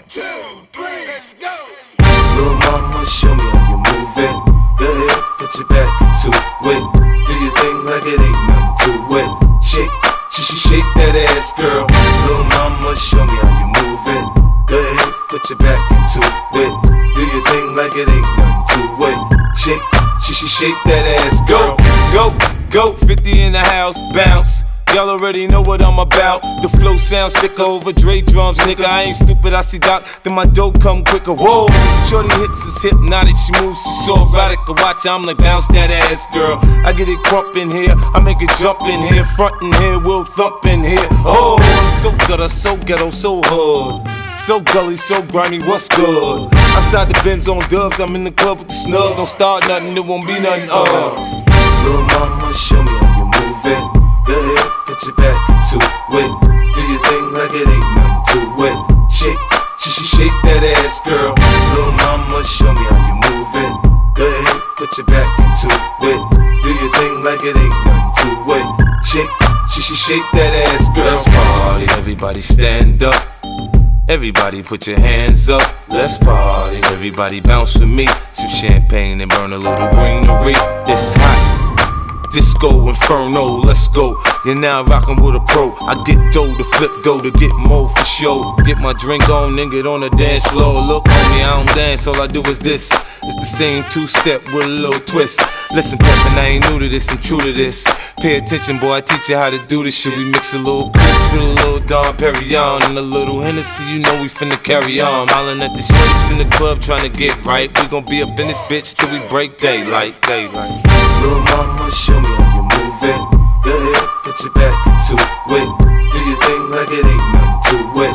2, 3, let's go. Little mama, show me how you move it. Go ahead, put your back into it. Do your thing like it ain't nothing to it. Shake that ass, girl. Little mama, show me how you move it. Go ahead, put your back into it. Do your thing like it ain't nothing to it. Shake that ass, girl. Go, 50 in the house, bounce. Y'all already know what I'm about. The flow sounds sicker over Dre drums, nigga. I ain't stupid, I see Doc, then my dough come quicker. Whoa, shorty hips is hypnotic, she moves, she's so erotic. I watch her, I'm like, bounce that ass, girl. I get it crump in here, I make it jump in here, front in here, we'll thump in here. Oh, I'm so gutter, so ghetto, so hood. So gully, so grimy, what's good? Outside the Benz on dubs, I'm in the club with the snug. Don't start nothing, it won't be nothing, Little mama, show me how you move it. Go ahead, put your back into it. Do your thing like it ain't nothing to it. Shake that ass, girl. Little mama, show me how you move it. Go ahead, put your back into it. Do your thing like it ain't nothing to it. Shake that ass, girl. Let's party, everybody stand up. Everybody put your hands up, let's party. Everybody bounce with me. Some champagne and burn a little greenery. It's hot, disco inferno, let's go. You're now rockin' with a pro. I get dough to flip dough to get more for show. Get my drink on and get on the dance floor. Look homie, I don't dance, all I do is this. It's the same two-step with a little twist. Listen, Peppin', I ain't new to this, I'm true to this. Pay attention, boy, I teach you how to do this shit. We mix a little Chris with a little Dom Perignon and a little Hennessy, you know we finna carry on. Hollin' at the shorties in the club trying to get right. We gon' be up in this bitch till we break daylight. Little mama, show me how you move it. Go ahead, put your back into it. Do your thing like it ain't nothing to it.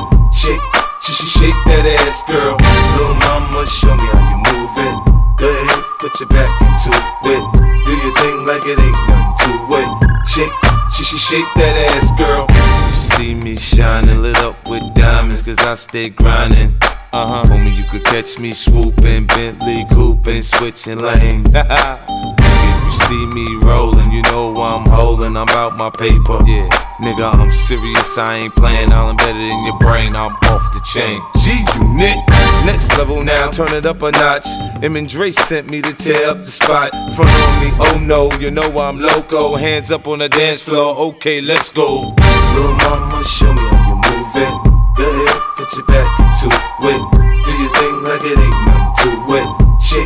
Shake that ass, girl. Little mama, show me how you move it. Go ahead, put your back into it. Do your thing like it ain't nothing to it. Shake that ass, girl. You see me shining, lit up with diamonds, cause I stay grinding. Homie, you could catch me swooping, Bentley cooping, switching lanes. If you see me rolling, you know I'm holding, I'm out my paper. Yeah, nigga, I'm serious, I ain't playing, I'll embed it in your brain, I'm off the chain. G-Unit, next level now, turn it up a notch. Em and Dre sent me to tear up the spot. Front on me, oh no, you know I'm loco. Hands up on the dance floor, okay, let's go. Little mama, show me how you move it. Go ahead, put your back into it. Do your thing like it ain't nothing to it.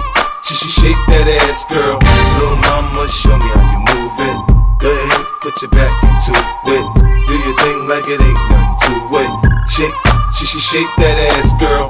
Shake that ass, girl. Little mama, show me how you move it. Go ahead, put your back into it. Do your thing like it ain't nothing to it. Shake that ass, girl.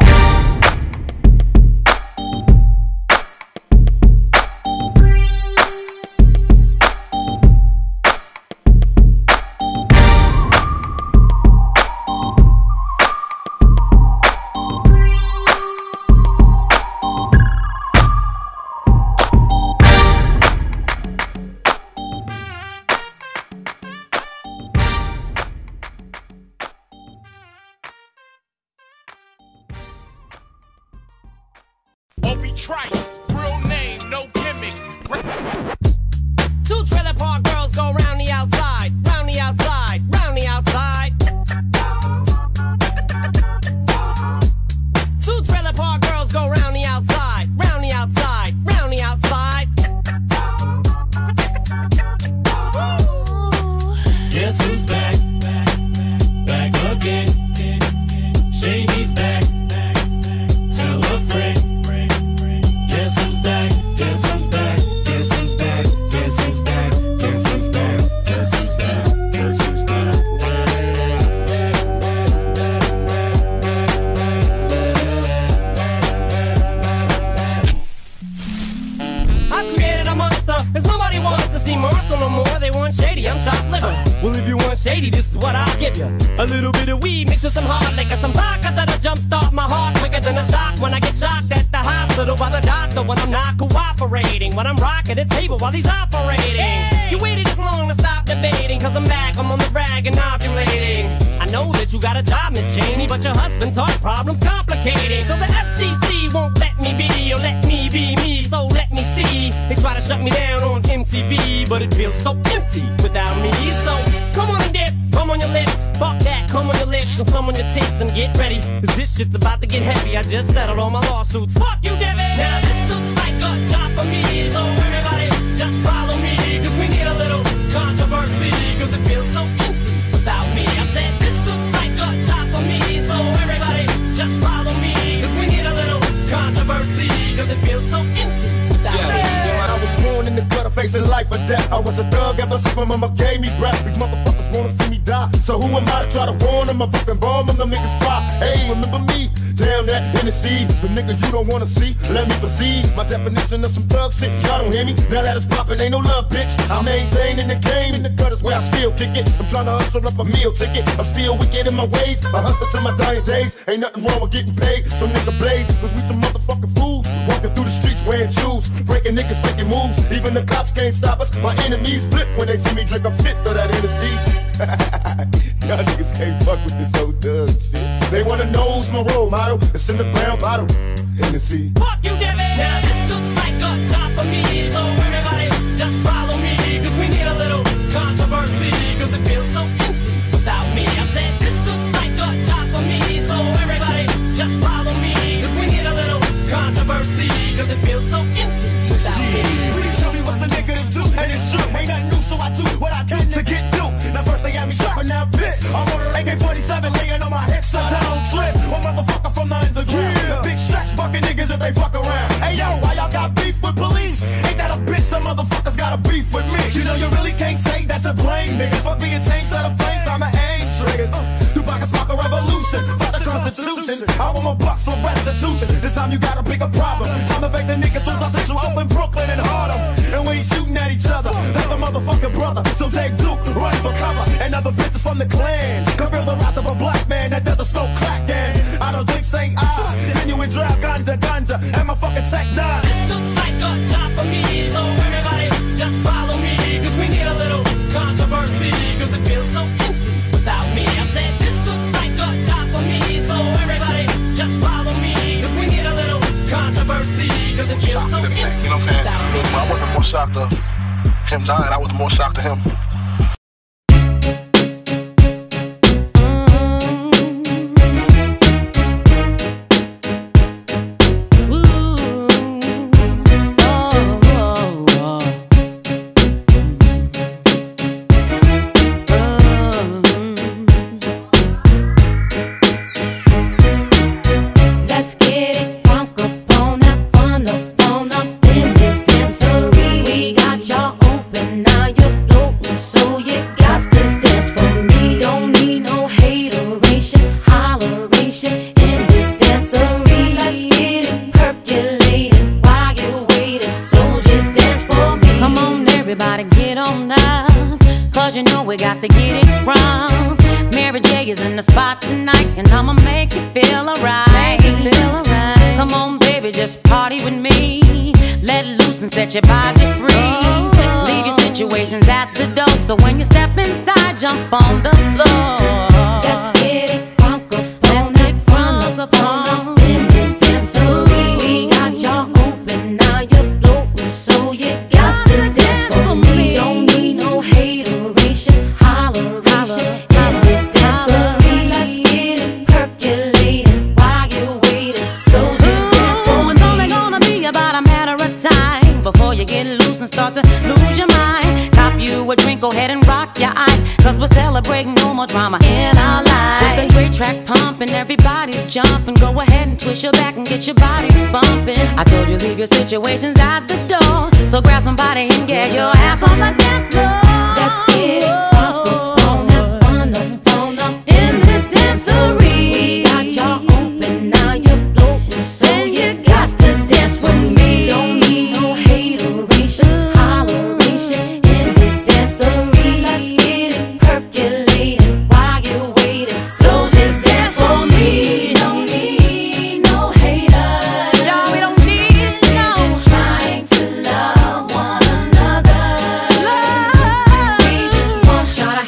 Trice, real name, no gimmicks. 2 trailer park girls go round the outside, round the outside, round the outside. 2 trailer park girls go round the outside, round the outside, round the outside. Guess who's back? Back again. Shady's back. Tell a friend. Guess who's back? Guess who's back? Guess who's back? Guess who's back? Guess who's back? Guess who's back? Guess who's back? I've created a monster, cause nobody wants to see Marshall no more. They want Shady, I'm chopped liver. Well, if you want Shady, this is what I'll give you. A little bit of weed mixed with some hard liquor, some vodka that'll jumpstart my heart quicker than a shock when I get shocked at the hospital by the doctor when I'm not cooperating, when I'm rocking the table while he's operating. Hey! You waited this long to stop debating, cause I'm back, I'm on the rag and ovulating. I know that you got a job, Miss Cheney, but your husband's heart problem's complicating. So the FCC won't let me be, or let me be me, so let me see. They try to shut me down on MTV, but it feels so empty without me. So come on and dip, come on your lips, fuck that, come on your lips, and some on your tits and get ready. Cause this shit's about to get heavy. I just settled all my lawsuits. Fuck you, Debbie! Now this looks like a job for me. So everybody just follow me. Cause we need a little controversy. Cause it feels so empty without me. I said this looks like a job for me. So everybody just follow me. Cause we need a little controversy. Cause it feels so empty without me. I was born in the gutter facing life or death. I was a thug ever since my mama gave me breath. These motherfuckers wanna see me die, so who am I to try to warn them? I fucking bomb them, them niggas fly. Hey, remember me? Damn that Hennessy, the nigga you don't wanna see. Let me proceed. My definition of some thug shit, y'all don't hear me. Now that it's poppin', ain't no love, bitch. I maintain in the game, in the gutters where I still kick it. I'm tryna hustle up a meal ticket. I'm still wicked in my ways. I hustle to my dying days. Ain't nothing wrong with getting paid. Some nigga blaze, cause we some motherfucking fools. Walking through the streets wearing shoes, breaking niggas, making moves. Even the cops can't stop us. My enemies flip when they see me drink a fifth of that Hennessy. Y'all niggas can't fuck with this old thug shit. They wanna know who's my role model. It's in the brown bottle. Hennessy. Fuck you, Debbie! Now this looks like a job for me. So everybody just follow me. Cause we need a little controversy. Cause it feels so empty without me. I said this looks like a job for me. So everybody just follow me. Cause we need a little controversy. Cause it feels so empty without me. Please tell me what's a nigga to do. And it's true. Ain't nothing new, so I do what I can to get through. Now first they got me shot, but now I'm pissed. I'm on an AK-47 laying on my hips, so I don't trip. One motherfucker from the underground. The big shots fucking niggas if they fuck around. Hey yo, why y'all got beef with police? Ain't that a bitch? Some motherfuckers got a beef with me. You know you really can't say that to blame niggas for being changed to the flame. Time to aim triggers. Tupac and spark a revolution. Fuck the Constitution. I want my bucks for restitution. This time you gotta pick a problem. Time to fake the niggas so I sent you up in Brooklyn and Harlem. And we ain't shooting at each other. That's a motherfucking brother. So Dave Duke, run for cover. And other bitches from the clan can feel the wrath of a black man that doesn't smoke crack. And I don't think say I genuine drive ganja and my fucking Tech 9. This looks like a job for me. So everybody just follow me. Cause we need a little controversy. Cause it feels so empty without me. I said this looks like a job for me. So everybody just follow me. Cause we need a little controversy. Cause it feels so empty you know what I'm saying? without me. I wasn't more shocked to him dying. I was more shocked to him. Set your body free. Leave your situations at the door. So when you step inside, jump on the floor. Let's get it crunk up. Let's get crunk up in this dancery. We got y'all open, now you're floating, so you got to dance for me. Don't need no hateration, holleration in this dancery. Let's get it percolating while you're waiting. So just dance for me. It's only gonna be about a matter of time before you get loose and start to lose your mind. Cop you a drink, go ahead and rock your eyes, cause we're celebrating no more drama in our lives. With a great track pumping, everybody's jumping. Go ahead and twist your back and get your body bumping. I told you leave your situations at the door, so grab somebody and get your ass on the dance floor. Let's get it crunk up, have fun up in this dancery. We got y'all open, now you're floating, so you got to dance with me. Don't need no hateration, holleration in this dancery. Let's get it percolating while you're waiting. So just dance for me. Don't need no haters. Y'all, we don't need no. We're just trying to love one another. We just want y'all to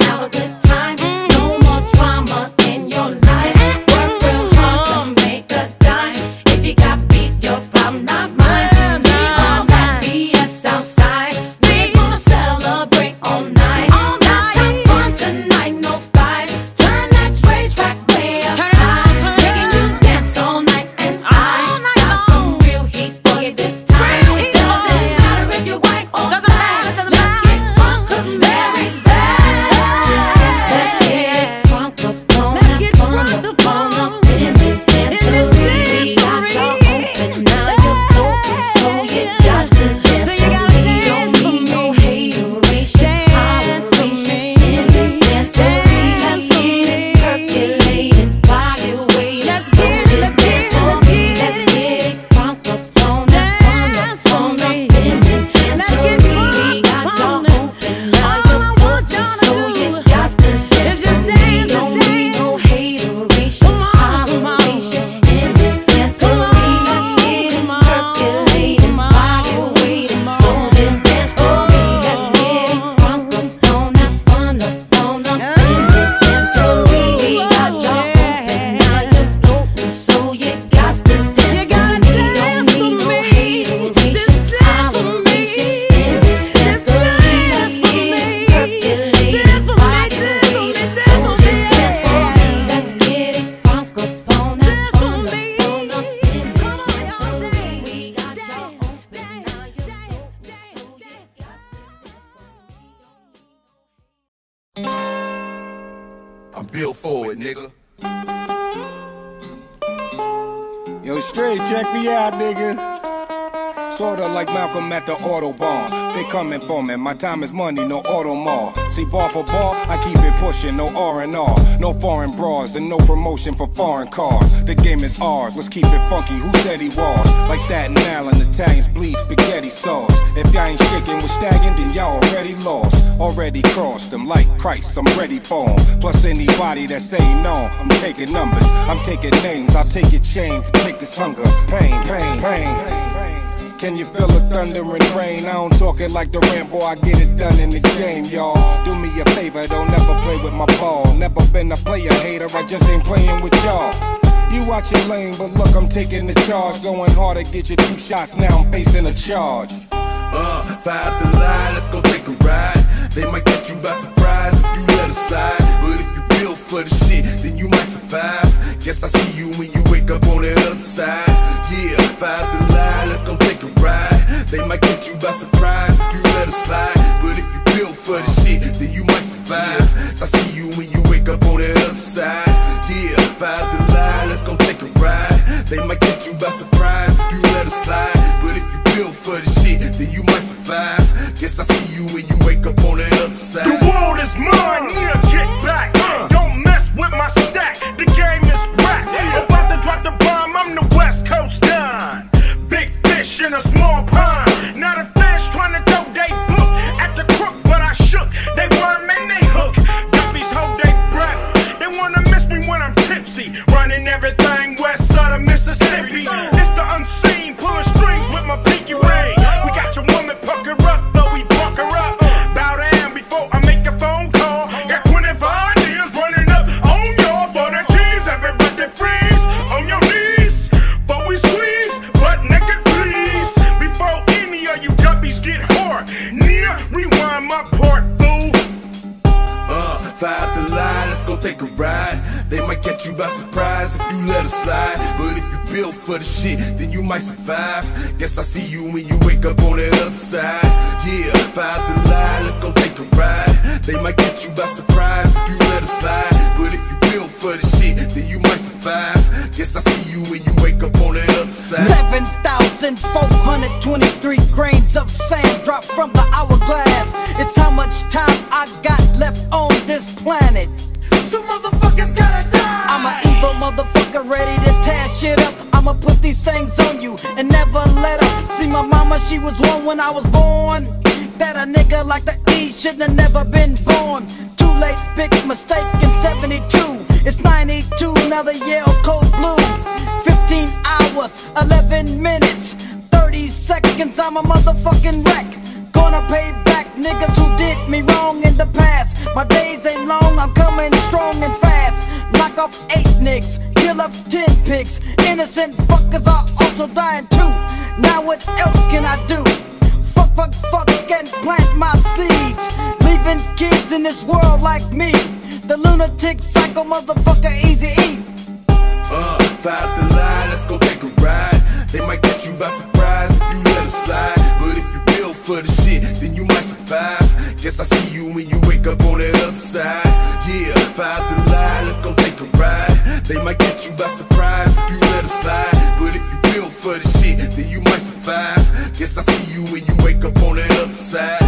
Yo, straight, check me out, nigga. Sorta like Malcolm at the Autobahn. They coming for me, my time is money, no auto mall. See, bar for bar, I keep it pushing, no R&R. No foreign bras and no promotion for foreign cars. The game is ours, let's keep it funky, who said he was? Like Staten Island, Italians bleed spaghetti sauce. If y'all ain't shaking with stagging, then y'all already lost. Already crossed them like Christ, I'm ready for 'em. Plus anybody that say no, I'm taking numbers, I'm taking names, I'll take your chains, take this hunger, pain, pain, pain. Can you feel the thunder and rain? I don't talk it like Durant, boy, I get it done in the game, y'all. Do me a favor, don't never play with my ball. Never been a player hater, I just ain't playing with y'all. You watch your lane, but look, I'm taking the charge. Going hard to get you 2 shots, now I'm facing a charge. 5 to line, let's go take a ride. They might get you by surprise if you let it slide. But if you build for the shit, then you might survive. Guess I see you when you wake up on the other side. Yeah, 5 to line, let's go take a ride. They might get you by surprise if you let it slide. But if you build for the shit, then you might survive. I see you when you wake up on the other side. Yeah, 5 to line, let's go take a ride. They might get you by surprise if you let it slide. But if you build for the shit, then you might survive. Guess I see you when you wake up on the other side. The world is mine, yeah, get back. Don't mess with my stack, the game is whack. About to drop the bomb, I'm the West Coast Don. Big fish in a small pond. Not a fish trying to throw they book at the crook, but I shook. They worm and they hook. Guppies hold they breath. They wanna miss me when I'm tipsy. Running everything west side of Mississippi. It's the unseen, pulling strings with my pinky ring. We got your woman pucker up, though we buck her up. Bow down before I make a phone call. Got 25 years running up on y'all for the cheese. Everybody freeze on your knees. Before we squeeze, butt naked please. Before any of you guppies get hard. Near, rewind my part, fool. 5 to line, let's go take a ride. They might catch you by surprise if you let it slide. But if you build for the shit, then you might survive. Guess I see you when you wake up on the other side. Yeah, 5 to line, let's go take a ride. They might catch you by surprise if you let it slide. But if you build for the shit, then you might survive. Guess I see you when you wake up on the other side. 7,423 grains of sand dropped from the hourglass. It's how much time I got left on this planet. Some motherfuckers gotta die. I'm an evil motherfucker ready to tear shit up. I'ma put these things on you and never let up. See my mama, she was one when I was born. That a nigga like the E shouldn't have never been born. Too late, big mistake in 72. It's 92, now the Yale code blue. 15 hours, 11 minutes, 30 seconds, I'm a motherfucking wreck. Gonna pay back niggas who did me wrong in the past. My days ain't long, I'm coming strong and fast. Knock off 8 nicks, kill up 10 pigs. Innocent fuckers are also dying too. Now what else can I do? Fuck, fuck, fuck, and plant my seeds. Leaving kids in this world like me. The lunatic psycho motherfucker Eazy-E. 5 to line, let's go take a ride. They might catch you by surprise if you let it slide. But if you build for the shit, then you might survive. Guess I see you when you wake up on the other side. Yeah, 5 to line, let's go take a ride. They might catch you by surprise if you let it slide. But if you build for the shit, then you might survive. Guess I see you when you wake up on the other side.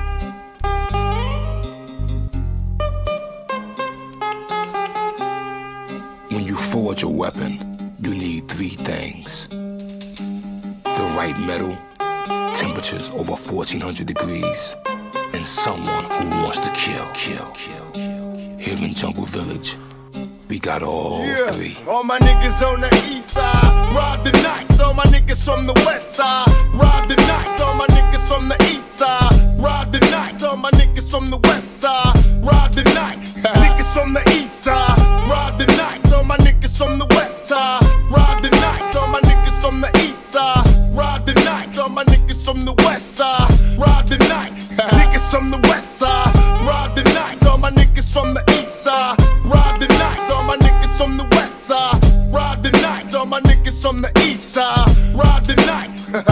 When you forge a weapon, you need 3 things. The right metal, temperatures over 1400 degrees, and someone who wants to kill. Here in Jungle Village, we got all 3. All my niggas on the east side, rob the nights. All my niggas from the west side, rob the nights. All my niggas from the east side, rob the nights. All my niggas from the west side, rob the night. Niggas from the east side, rob the nights. All my niggas from the west side, rob the nights. All my niggas from the east side, rob the nights. All my niggas from the west side, rob the night. Niggas from the west side, rob the nights. All my niggas from the east side, rob the nights. All my niggas from the west side, rob the nights. All my niggas from the east side, rob the night.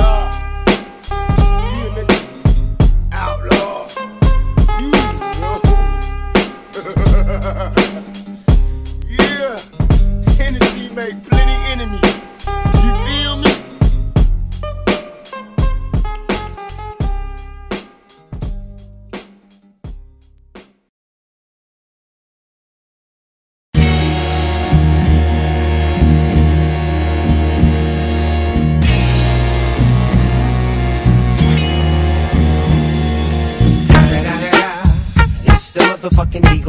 Outlaw. Yeah, Hennessy made plenty enemies.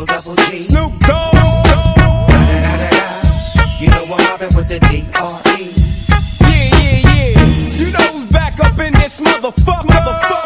D-O-double-G. Snoop Dogg. You know I'm mobbing with the D-R-E. Yeah. You know who's back up in this motherfucker.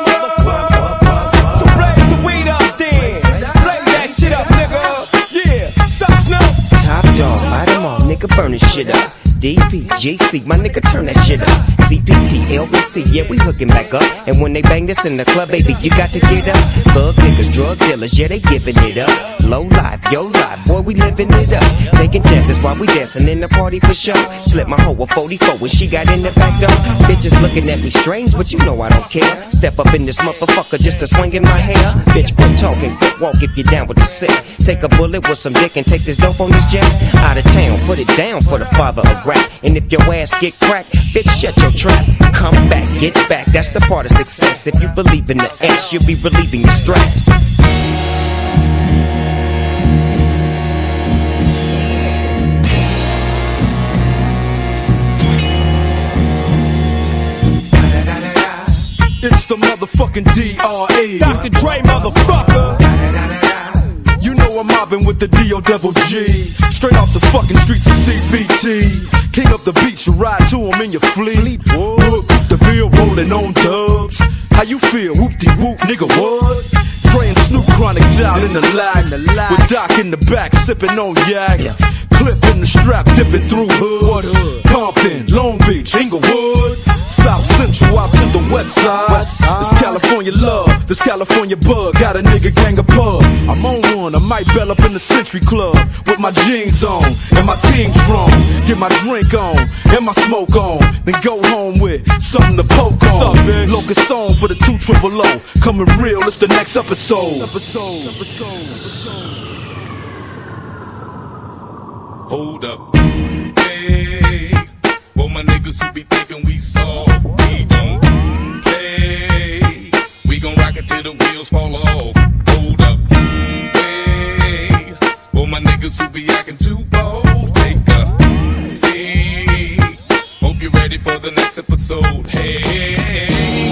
So blaze the weed up then. Blaze that shit up, nigga. Yeah, sup, Snoop? Top dog, light 'em all, nigga, burn this shit up. DP, GC, my nigga, turn that shit up. CPT, LBC, yeah, we hooking back up. And when they bang this in the club, baby, you got to get up. Thug niggas, drug dealers, yeah, they giving it up. Low life, yo life, boy, we living it up. Taking chances while we dancing in the party for show. Slip my hoe a 44 when she got in the back door. Bitches looking at me strange, but you know I don't care. Step up in this motherfucker just to swing in my hair. Bitch, quit talking, quit walk if you're down with the sick. Take a bullet with some dick and take this dope on this jet. Out of town, put it down for the father of rap. And if your ass get cracked, bitch, shut your trap. Come back, get back, that's the part of success. If you believe in the X, you'll be relieving your stress. It's the motherfucking D.R.E. Dr. Dre, motherfucker. You know I'm mobbing with the D.O.double-G. Straight off the fucking streets of CPT. King up the beach, you ride to him in your fleet. Whoop, the field rolling on dubs. How you feel? Whoop-de-whoop, nigga, what? Dre and Snoop Chronic down in the lag. With Doc in the back, sipping on yak. Clipping the strap, dipping through hoods. Compton, Long Beach, Inglewood. South Central out to the west side. This California love, this California bug. Got a nigga gang of pub. I'm on one, I might bell up in the Century Club. With my jeans on, and my team strong. Get my drink on, and my smoke on. Then go home with something to poke on. Locust song for the 200. Coming real, it's the next episode. Hold up. Hey, for my niggas who be thinking we soft, we don't play. We gon' rock it till the wheels fall off. Hold up. Hey, for my niggas who be acting too bold, take a seat. Hope you're ready for the next episode. Hey.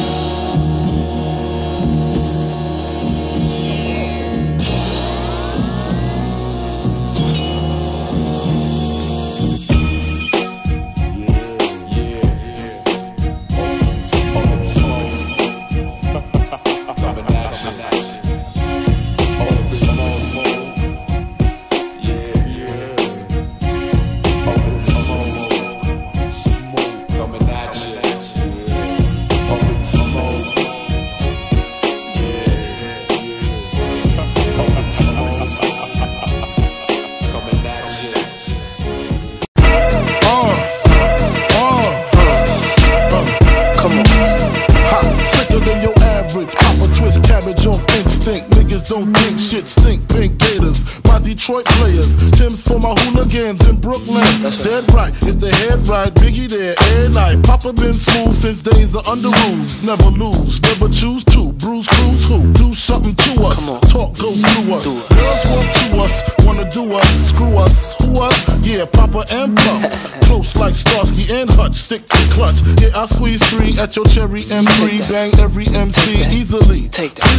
Don't think shit stink, pink gators. My Detroit players, Tim's for my hooligans in Brooklyn. Dead right, if the head right, Biggie there, every night. Papa been smooth since days of under rules. Never lose, never choose to. Bruise, cruise, who? Do something to us. Talk, go through us. Girls walk to us, wanna do us, screw us. Who us? Yeah, Papa and Pump. Close like Starsky and Hutch, stick to clutch. Yeah, I squeeze 3 at your cherry M3. Bang every MC easily.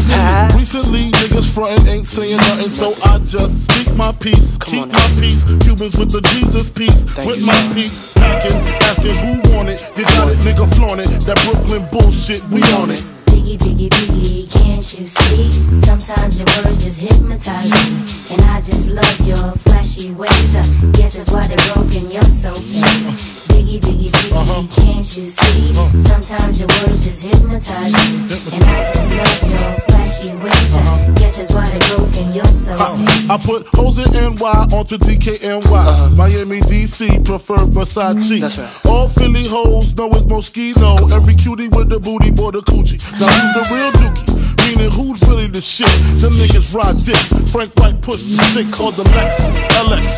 Recently, niggas frontin' ain't saying nothing, so I just speak my peace, keep my peace. Cubans with the Jesus peace, with my peace. Packing, asking who want it. You got it, nigga, flaunt it. That Brooklyn bullshit, we on it. Biggie, biggie, biggie, can't you see? Sometimes your words just hypnotize me. And I just love your flashy ways. I guess that's why they're broken, you're so fake. Biggie, biggie, biggie, can't you see? Sometimes your words just hypnotize me. And I just love your flashy ways. I guess that's why they're broken, you're so fake. I put hoes in NY onto DKNY. Miami, DC, prefer Versace. That's right. All Philly hoes know it's Moschino. Every cutie with the booty, boy, the coochie. Now who's the real dookie? Meaning who's really the shit? Them niggas ride dicks. Frank White push the 6 on the Lexus LX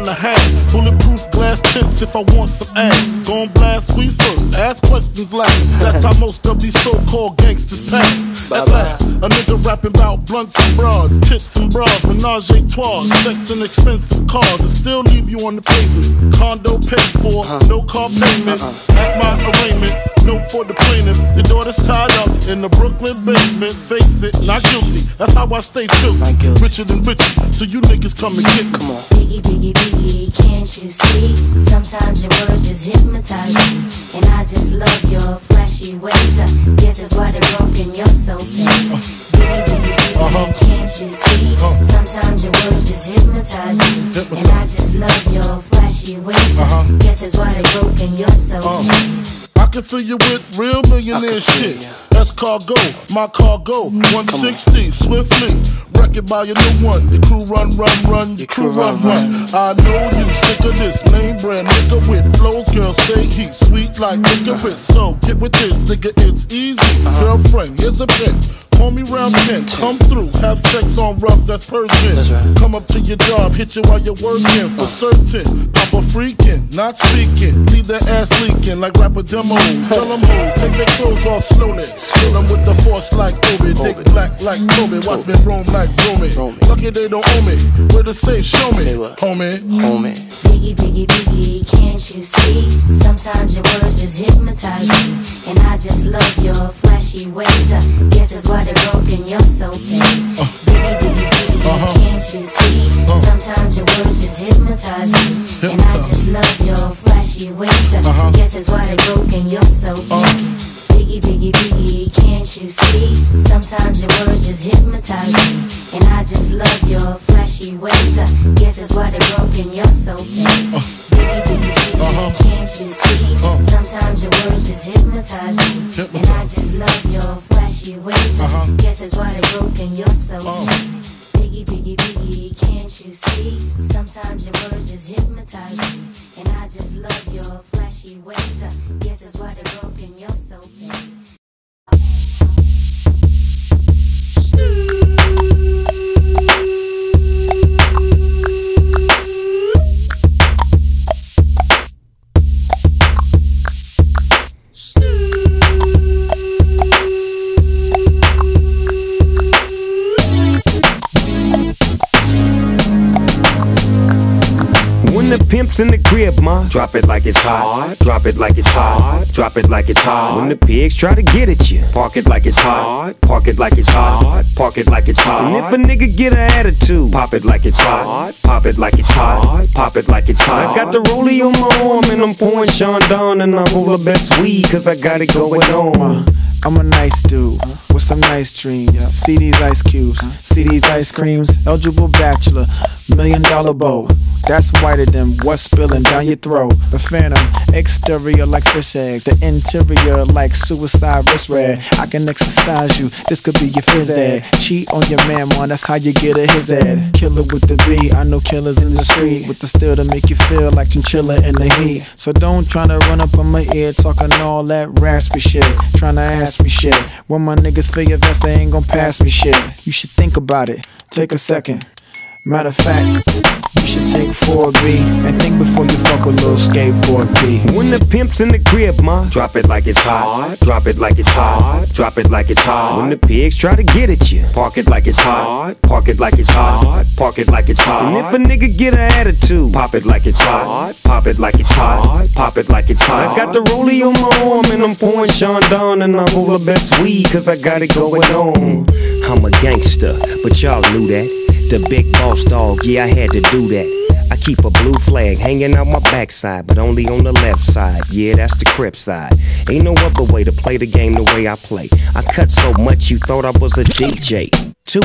4.5. Bulletproof glass tints if I want some ass. Gon' blast squeeze first, ask questions last. That's how most of these so-called gangsters pass. At last, a nigga rapping about blunts and broads, tits and bras, menage a trois, sex and expensive cars, and still leave you on the pavement. Condo paid for, no car payment. At my arraignment, Note for the plaintiff, your daughter's tied up in the Brooklyn basement. Face it, not guilty. That's how I stay still. Richer than richer, so you niggas come and get me. Come on. Biggie, biggie, biggie, can't you see? Sometimes your words just hypnotize me, and I just love your flashy ways. Guess that's why they're broken, you're so fake. Biggie, biggie, biggie, can't you see? Sometimes your words just hypnotize me, and I just love your flashy ways. Guess that's why they're broken, you're so fake. I can fill you with real millionaire shit. That's cargo, my cargo. 160, swiftly. Wreck it by your new one. Your crew run, your crew run. I know you sick of this name brand nigga with flows. Girl, stay heat, sweet like licorice. So get with this, nigga, it's easy. Girlfriend, here's a pin. Call me round 10, come through, have sex on rugs, that's Persian. Come up to your job, hit you while you're working, for certain. Papa freaking, not speaking, leave their ass leaking like rapper demo. Tell them ho, take their clothes off slowly. Kill them with the force like Kobe, dick black like Kobe. Watch me roam like Romy. Lucky they don't owe me, where to say show me, homie. Biggie, biggie, biggie, can't you see? Sometimes your words just hypnotize me, and I just love your flashy ways. Guess that's why they're broken, you're so fake. Biggie, biggie, biggie, can't you see? Sometimes your words just hypnotize me, and I just love your flashy ways. Guess that's why they're broken, you're so fake. Biggie, biggie, biggie, can't you see? Sometimes your words just hypnotize me, and I just love your flashy ways. Guess that's why they're broken, you're so fake. Biggie, biggie, biggie, can't you see? Sometimes your words just hypnotize me, and I just love your flashy ways. Guess that's why they're broken, you're so fake. Biggie, biggie, biggie, can't you see? Sometimes your words just hypnotize me, and I just love your flashy ways. Guess that's why they're broken, you're so fake. When the pimp's in the crib, ma, drop it like it's hot. Drop it like it's hot. Drop it like it's hot. When the pigs try to get at you, park it like it's hot. Park it like it's hot. Park it like it's hot. And if a nigga get an attitude, pop it like it's hot. Pop it like it's hot. Pop it like it's hot. I got the rollie on my arm and I'm pouring Sean Don, and I roll the best weed cause I got it going on. I'm a nice dude with some nice dreams. See these ice cubes, see these ice creams. Eligible bachelor, $1 million bow. That's whiter than what's spilling down your throat. The phantom, exterior like fish eggs, the interior like suicide wrist red. I can exercise you, this could be your phys ed. Cheat on your man, man, that's how you get a his ed. Killer with the B, I know killers in the street with the steel to make you feel like chinchilla in the heat. So don't tryna run up on my ear talking all that raspy shit, tryna ask me shit. When my niggas feel your vest, they ain't gon' pass me shit. You should think about it, take a second. Matter of fact, you should take 4B and think before you fuck a little skateboard P. When the pimp's in the crib, ma, drop it like it's hot. Drop it like it's hot. Drop it like it's hot. When the pigs try to get at you, park it like it's hot. Park it like it's hot. Park it like it's hot. And if a nigga get an attitude, pop it like it's hot. Pop it like it's hot. Pop it like it's hot. I got the rollie on my arm and I'm pouring Sean Don, and I roll the best weed cause I got it going on. I'm a gangster, but y'all knew that. The big boss dog, yeah, I had to do that. I keep a blue flag hanging out my backside, but only on the left side. Yeah, that's the Crip side. Ain't no other way to play the game the way I play. I cut so much you thought I was a DJ. 2,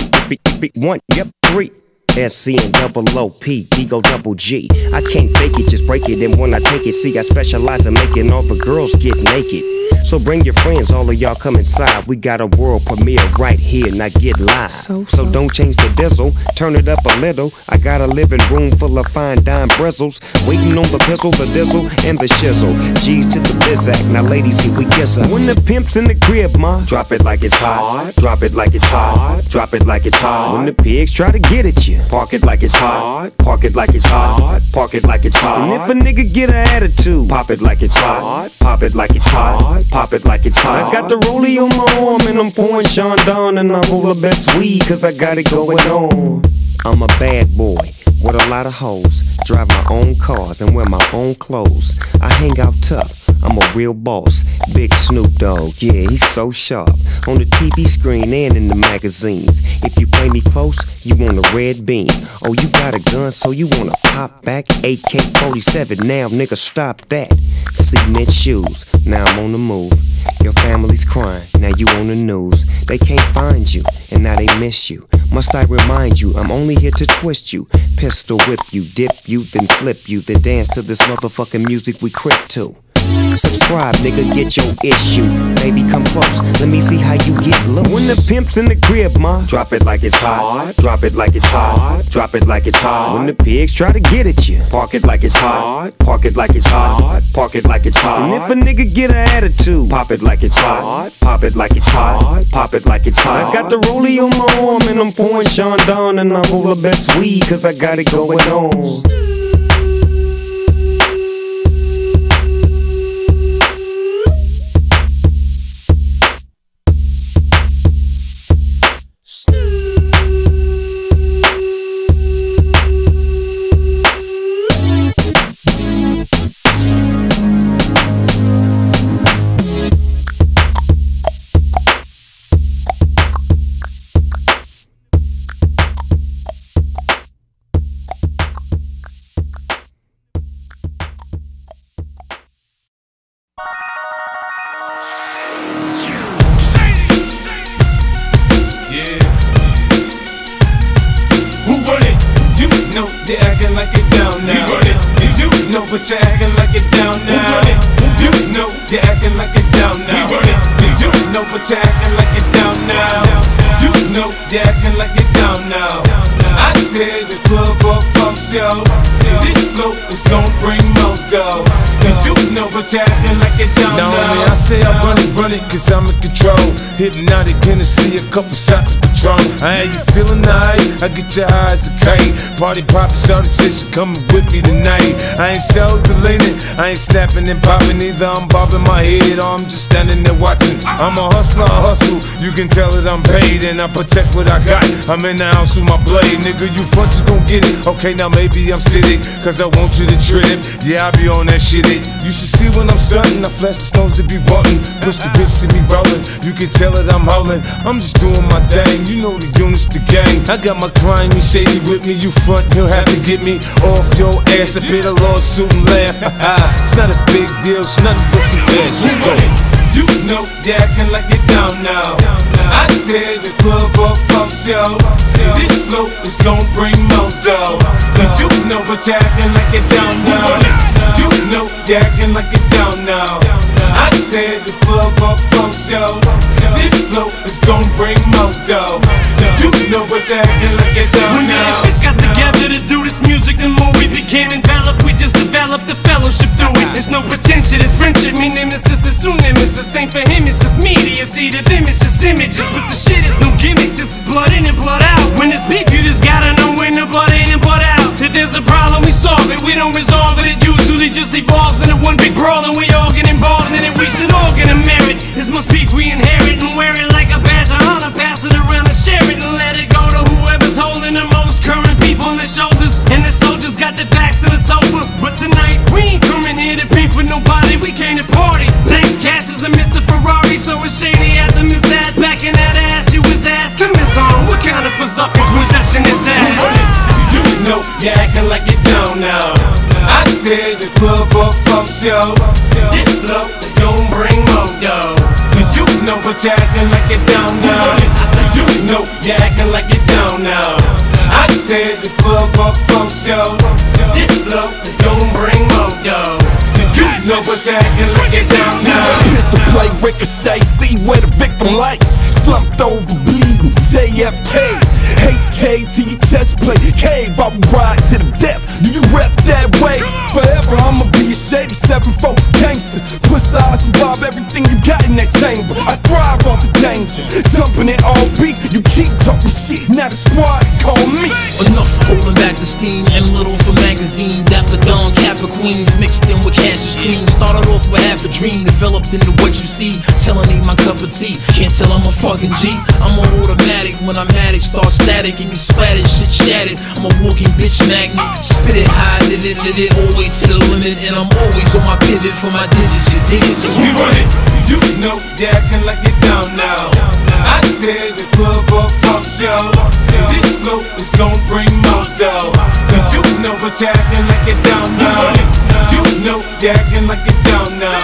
1, yep, 3. SC and double OP, Digo double G. I can't fake it, just break it. And when I take it, see, I specialize in making all the girls get naked. So bring your friends, all of y'all come inside. We got a world premiere right here, now get live. So don't change the diesel, turn it up a little. I got a living room full of fine dime bristles, waiting on the pistol, the dizzle, and the shizzle. G's to the bizac, now ladies, here we kiss her. When the pimp's in the crib, ma, drop it like it's hot. Drop it like it's hot. Drop it like it's hot. When the pigs try to get at you, park it like it's hot. Park it like it's hot. Park it like it's hot. And if a nigga get an attitude, pop it like it's hot. Pop it like it's hot. Pop it like it's hot. I got the rollie on my arm and I'm pouring Sean Don, and I roll the best weed cause I got it going on. I'm a bad boy with a lot of hoes, drive my own cars and wear my own clothes. I hang out tough, I'm a real boss. Big Snoop Dogg, yeah, he's so sharp. On the TV screen and in the magazines. If you play me close, you want a red beam. Oh, you got a gun, so you wanna pop back? AK-47, now nigga, stop that. Cement shoes, now I'm on the move. Your family's crying, now you on the news. They can't find you, and now they miss you. Must I remind you, I'm only here to twist you. Pistol whip you, dip you, then flip you. Then dance to this motherfucking music we crip to. Subscribe, nigga, get your issue. Baby, come close, let me see how you get loose. When the pimp's in the crib, ma, drop it like it's hot. Drop it like it's hot. Drop it like it's hot. When the pigs try to get at you, park it like it's hot. Park it like it's hot. Park it like it's hot. And if a nigga get an attitude, pop it like it's hot. Pop it like it's hot. Pop it like it's hot. I got the rollie on my arm and I'm pouring Sean Don, and I'm all the best weed cause I got it going on. But you're acting like it down now. You know you're acting like it down now. You know but you're acting like it down now. You know you're acting like it down now. I tear the club up, fuck show. This flow is gon' bring more dough. You know but you're acting like it down now. I say I run it cause I'm in control. Hypnotic Hennessy, a couple shots of Patron. I ain't you feeling nice, I get your eyes a kite. Party poppin', shawty say she coming with me tonight. I ain't self-deleting, I ain't snapping and popping either. I'm bobbing my head or I'm just standing there watching. I'm a hustler, I hustle, you can tell that I'm paid. And I protect what I got, I'm in the house with my blade. Nigga, you front, you gon' get it. Okay, now maybe I'm sitting, cause I want you to trip. Yeah, I be on that shit. You should see when I'm stunting, I flash the stones to be wanting. Push the whips, see me rolling, you can tell that I'm holding. I'm just doing my thing, you know the units, the gang. I got my grimy shady with me, you front, you'll have to get me off your ass. I pay the lawsuit and laugh. It's not a big deal, it's nothing but some cash. Let's go. You know you're acting like it down now. I tear the club up, fuck show. This flow is gon' bring more dough. You know but you're acting like it down now. You know you're acting like it down now. I tear the club up, fuck show. This flow is gon' bring more dough. You know but you're acting like it down now. When we got together to do this music, the more we became enveloped. We just developed the fellowship through it. There's no pretension, it's friendship. Me nemesis is soon nemesis. Ain't for him, it's just media. It's either them, it's just images. With the shit, it's no gimmicks. This is blood in and blood out. When it's beef, you just gotta know when the blood in and blood out. If there's a problem, we solve it. We don't resolve it. It usually just evolves into one big brawl, and we all get involved in it. We should all get a merit. This must beef we inherit and wear it like a badge of honor. Pass it around and share it and let it go to whoever's holding the most current beef on their shoulders. And the soldiers got their backs and it's over. But tonight we ain't coming here to beef with nobody. We came to party. Thanks, Cash is a Mr. Ferrari, so it's shady at the Miss Ad. Back in that ass, you was asking Miss on what kind of berserker possession is that? You know you're acting like it down now. I tear the club up, fuck show. This flow is gon' bring more dough. You know but you're acting like it down now. I said you know you're acting like it down now. I tear the club up, fuck show. This flow is gon' bring more dough. You know but you're acting like it down now. Pistol play, ricochet, see where the victim lay. Slumped over, bleeding, JFK. HK to your chest plate, cave, I will ride to the death. Do you rep that way? Forever I'ma be a shady 7-4 gangster. Pussy, I survive everything you got in that chamber. I thrive off the danger, jumping in all beat. You keep talking shit, now the squad call me. Enough holding back the steam, M little for magazine. Dapper Dawn, Kappa Queens, mixed in with Cassius King. Started off with half a dream developed into what you see. Telling ain't my cup of tea. Can't tell I'm a fucking G. I'm a automatic. When I'm at it, start static and you splattered, shit shattered. I'm a walking bitch magnet. Spit it high, live it, all the way to the limit. And I'm always on my pivot for my digits. You dig it? So we run it. You know you acting like you down now. I tear the club up, fuck show. This flow is gon' bring more dough. You know what you acting like you down now. You know you acting like you down now.